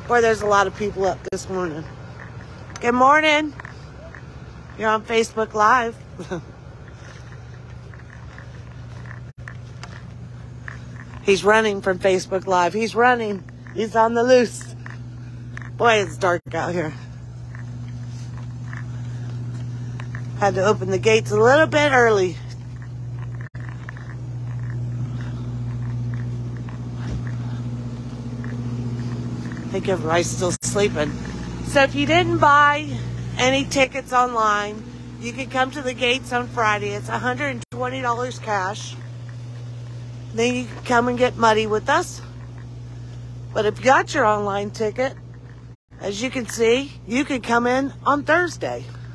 Boy, there's a lot of people up this morning. Good morning. You're on Facebook Live. He's running from Facebook Live. He's running. He's on the loose. Boy, it's dark out here. Had to open the gates a little bit early. I think everybody's still sleeping. So if you didn't buy any tickets online, you can come to the gates on Friday. It's $120 cash. Then you can come and get muddy with us. But if you got your online ticket, as you can see, you can come in on Thursday.